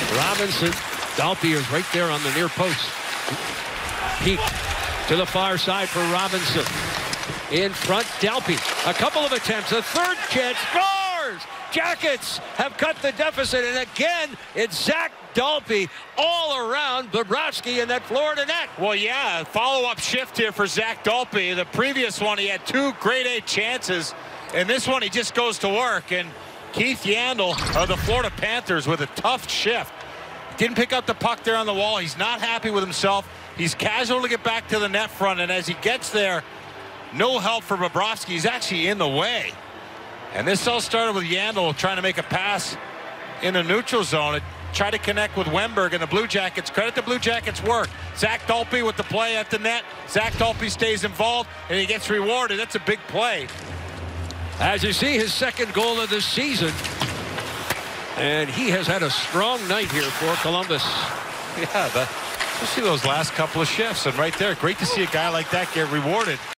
Robinson. Dalpe is right there on the near post. Peek to the far side for Robinson. In front, Dalpe. A couple of attempts. A third chance. Scores! Jackets have cut the deficit. And again, it's Zach Dalpe all around Bobrovsky in that Florida net. Well, yeah, follow-up shift here for Zach Dalpe. The previous one, he had 2 grade A chances. And this one, he just goes to work. And Keith Yandle of the Florida Panthers with a tough shift. Didn't pick up the puck there on the wall. He's not happy with himself. He's casual to get back to the net front. And as he gets there, no help for Bobrovsky. He's actually in the way. And this all started with Yandle trying to make a pass in the neutral zone. It tried to connect with Wennberg and the Blue Jackets. Credit the Blue Jackets' work. Zach Dalpe with the play at the net. Zach Dalpe stays involved, and he gets rewarded. That's a big play. As you see, his second goal of the season. And he has had a strong night here for Columbus. Yeah, especially those last couple of shifts. And right there, great to see a guy like that get rewarded.